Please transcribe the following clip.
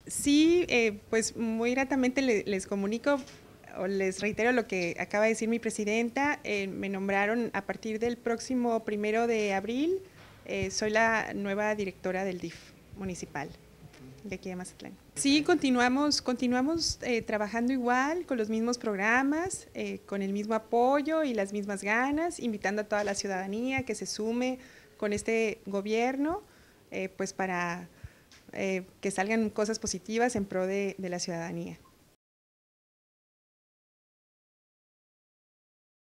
Sí, pues muy gratamente les comunico o les reitero lo que acaba de decir mi presidenta. Me nombraron a partir del próximo 1 de abril. Soy la nueva directora del DIF municipal de aquí de Mazatlán. Sí, continuamos trabajando igual, con los mismos programas, con el mismo apoyo y las mismas ganas, invitando a toda la ciudadanía que se sume con este gobierno, pues para que salgan cosas positivas en pro de la ciudadanía.